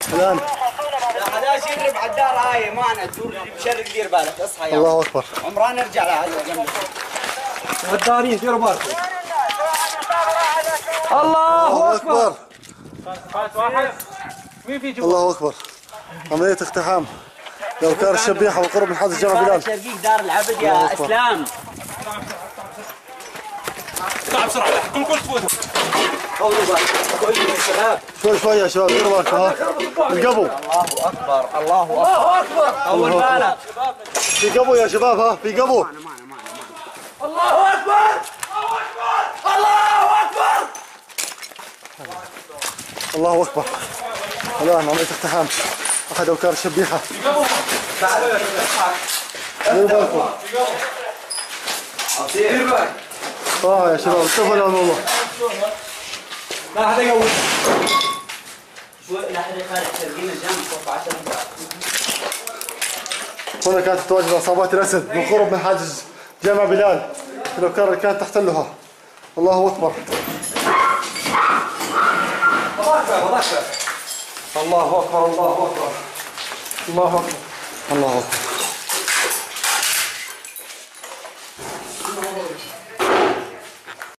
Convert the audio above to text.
الان هذا يشرب على الدار هاي معنا تدور بشرق دير بالك اصحى يا الله اكبر. عمران نرجع لهذا جنبك غدارين ديروا بالكم. الله اكبر. واحد مين في جوا؟ الله اكبر. عملية اقتحام لوكار الشبيحة والقرب من حادث جامع بلال. شرقيك دار العبد يا اسلام. اطلع بسرعة كل تفوتوا. شوي شوي يا شباب ديروا بالكم ها. القبو. الله اكبر الله اكبر. اول بالك. في قبو يا شباب ها في قبو. الله اكبر الله اكبر. الله اكبر. الان عملية اقتحام احد اوكار الشبيحة. ديروا بالكم. يا شباب اتفقوا الان والله. لا هذا يقوي. شوي الى حد خارج شرقين الجنب فوق 10 دقائق. هنا كانت تتواجد عصابات الاسد بالقرب من حاجز جامع بلال في الاوكار اللي كانت تحتلها. الله اكبر. الله اكبر الله اكبر الله اكبر. الله اكبر.